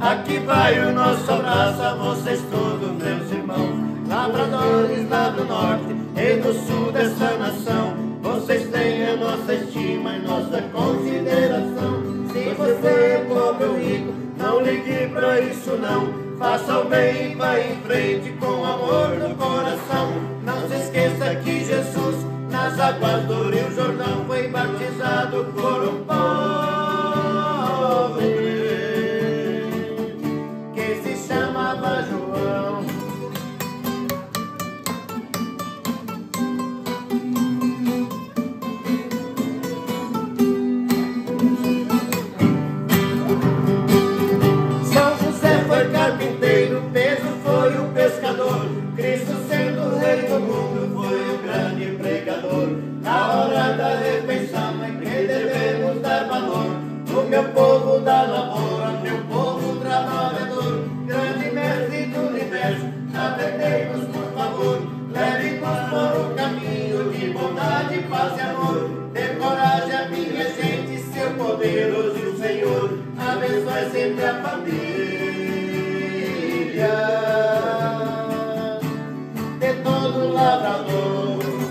Aqui vai o nosso abraço a vocês todos, meus irmãos, lavradores lá do norte e do sul dessa nação. Vocês têm a nossa estima e nossa consideração. Se você é pobre ou rico, não ligue pra isso não. Faça o bem e vá em frente com amor no coração. Não se esqueça que Jesus, nas águas do Rio Jordão, foi batizado por um pobre que se chamava João. São José foi carpinteiro, Pedro foi o pescador, Cristo sendo rei do mundo foi o grande pregador. Na hora da refeição é que devemos dar valor. O meu povo da lavoura, meu povo trabalhador, grande mestre do universo, atendei-nos por favor. Leve-nos por um caminho de bondade, paz e amor. Dê coragem a minha gente, seu poderoso Senhor. Abençoe sempre a família de todo lavrador.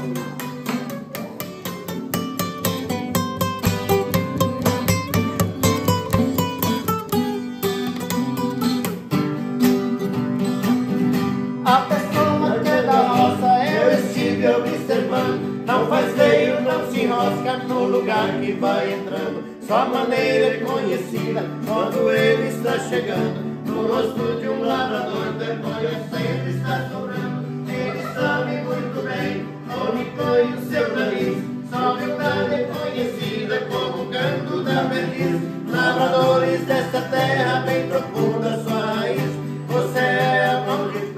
A pessoa que é da roça eu estive observando, não faz veio, não se enrosca no lugar que vai entrando. Sua maneira é conhecida quando ele está chegando. No rosto de um lavrador vergonha sempre está sobrando. Ele sabe muito bem onde põe o seu nariz. Sua humildade é conhecida como o canto da perdiz. Lavradores dessa terra bem profunda sua raiz. Você é a mão de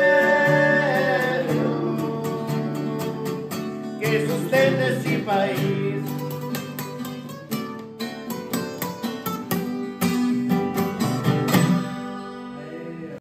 ferro que sustenta esse país.